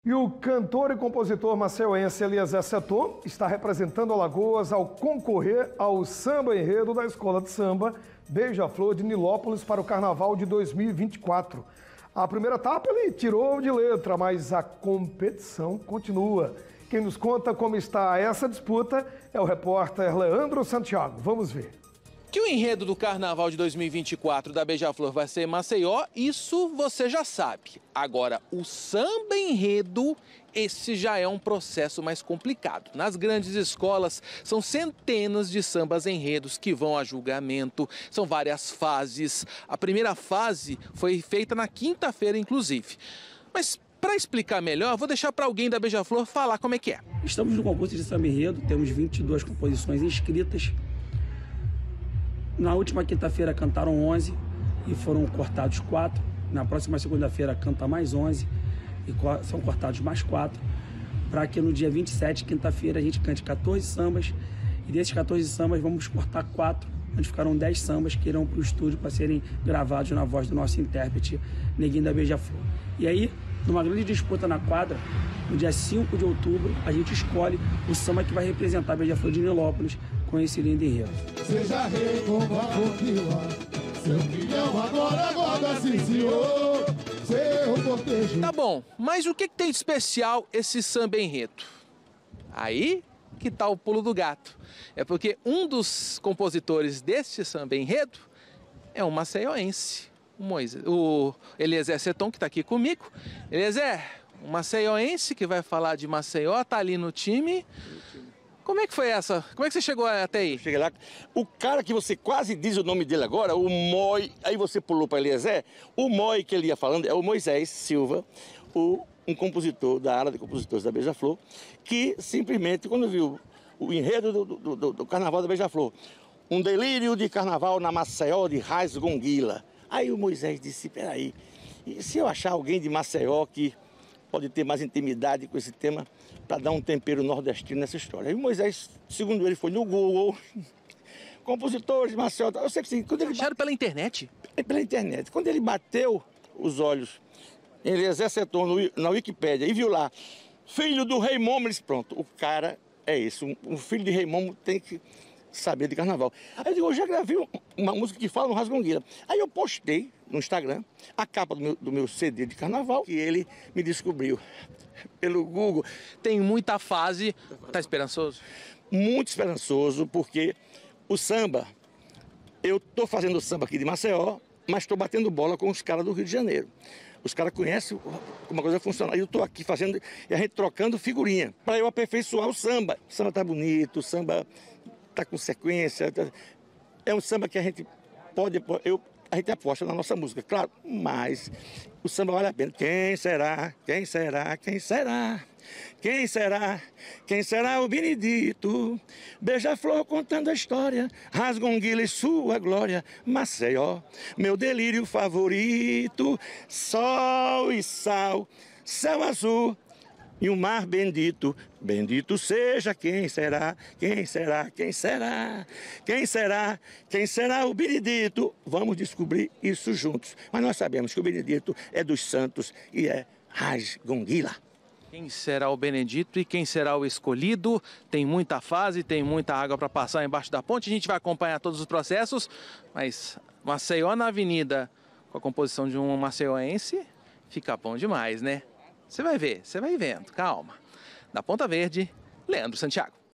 E o cantor e compositor maceiense Eliezer Seton está representando Alagoas ao concorrer ao samba enredo da Escola de Samba Beija-Flor de Nilópolis para o Carnaval de 2024. A primeira etapa ele tirou de letra, mas a competição continua. Quem nos conta como está essa disputa é o repórter Leandro Santiago. Vamos ver. Que o enredo do Carnaval de 2024 da Beija-Flor vai ser em Maceió, isso você já sabe. Agora, o samba enredo, esse já é um processo mais complicado. Nas grandes escolas, são centenas de sambas enredos que vão a julgamento, são várias fases. A primeira fase foi feita na quinta-feira, inclusive. Mas para explicar melhor, vou deixar para alguém da Beija-Flor falar como é que é. Estamos no concurso de samba enredo, temos 22 composições inscritas. Na última quinta-feira cantaram 11 e foram cortados 4. Na próxima segunda-feira canta mais 11 e são cortados mais 4. Para que no dia 27, quinta-feira, a gente cante 14 sambas. E desses 14 sambas vamos cortar 4, onde ficaram 10 sambas que irão para o estúdio para serem gravados na voz do nosso intérprete, Neguinho da Beija-Flor. E aí, numa grande disputa na quadra, no dia 5 de outubro, a gente escolhe o samba que vai representar a Beija-Flor de Nilópolis com esse lindo enredo. Seja rei como a Coquila, seu filhão agora goda sim senhor, seu cortejo. Tá bom, mas o que tem de especial esse samba enredo? Aí que tá o pulo do gato. É porque um dos compositores desse samba enredo é um maceioense, o Eliezer Seton, que tá aqui comigo. Eliezer, um maceioense que vai falar de Maceió, tá ali no time. Como é que foi essa? Como é que você chegou até aí? Cheguei lá, o cara que você quase diz o nome dele agora, o Moi, aí você pulou para Eliezer, o Moi que ele ia falando é o Moisés Silva, um compositor da área de compositores da Beija-Flor, que simplesmente, quando viu o enredo do Carnaval da Beija-Flor, um delírio de carnaval na Maceió de Rasgonguila. Aí o Moisés disse, peraí, e se eu achar alguém de Maceió que pode ter mais intimidade com esse tema para dar um tempero nordestino nessa história. Aí o Moisés, segundo ele, foi no Google, compositores de Maceió. Eu sei que sim, quando ele acharam pela internet? Pela internet. Quando ele bateu os olhos em Eliezer Seton na Wikipédia e viu lá, filho do Rei Momo, ele disse, pronto, o cara é esse, um filho de Rei Momo tem que saber de carnaval. Aí eu digo, eu já gravei uma música que fala no Rasgonguila. Aí eu postei no Instagram a capa do meu CD de carnaval, que ele me descobriu pelo Google. Tem muita fase, tá esperançoso? Muito esperançoso, porque o samba, eu tô fazendo samba aqui de Maceió, mas estou batendo bola com os caras do Rio de Janeiro. Os caras conhecem como a coisa funciona. Aí eu estou aqui fazendo, e a gente trocando figurinha, para eu aperfeiçoar o samba. O samba tá bonito, o samba tá com sequência. É um samba que a gente pode... A gente aposta na nossa música, claro, mas o samba vale a pena. Quem será? Quem será? Quem será? Quem será? Quem será o Benedito? Beija-Flor contando a história, Rasgonguila e sua glória, Maceió, meu delírio favorito, sol e sal, céu azul e um mar bendito, bendito seja quem será, quem será, quem será, quem será, quem será o Benedito? Vamos descobrir isso juntos. Mas nós sabemos que o Benedito é dos santos e é Rasgonguila. Quem será o Benedito e quem será o escolhido? Tem muita fase, tem muita água para passar embaixo da ponte. A gente vai acompanhar todos os processos, mas Maceió na avenida, com a composição de um maceioense, fica bom demais, né? Você vai ver, você vai vendo, calma. Da Ponta Verde, Leandro Santiago.